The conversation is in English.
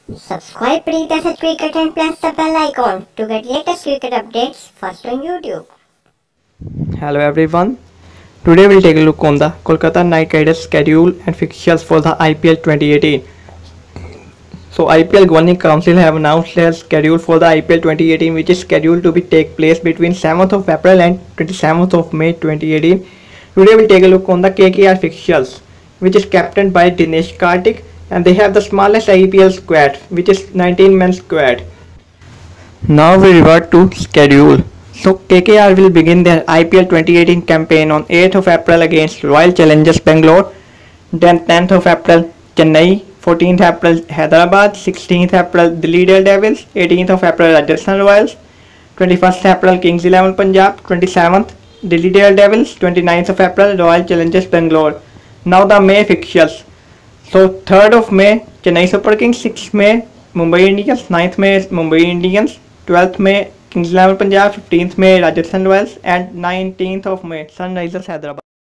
Subscribe Preet's Cricket and press the bell icon to get latest cricket updates first on YouTube. Hello everyone. Today we'll take a look on the Kolkata Knight Riders schedule and fixtures for the IPL 2018. So IPL Governing Council have announced their schedule for the IPL 2018, which is scheduled to be take place between 7th of April and 27th of May 2018. Today we'll take a look on the KKR fixtures, which is captained by Dinesh Karthik, and they have the smallest IPL squad, which is 19-man squad. Now we revert to schedule. So KKR will begin their IPL 2018 campaign on 8th of April against Royal Challengers Bangalore, then 10th of April Chennai, 14th April Hyderabad, 16th April Delhi Daredevils, 18th of April Rajasthan Royals, 21st April Kings 11 Punjab, 27th Delhi Daredevils, 29th of April Royal Challengers Bangalore. Now the May fixtures. So 3rd of May Chennai Super Kings, 6th May Mumbai Indians, 9th May Mumbai Indians, 12th May Kings 11 Punjab, 15th May Rajasthan Royals, and 19th of May Sunrisers Hyderabad.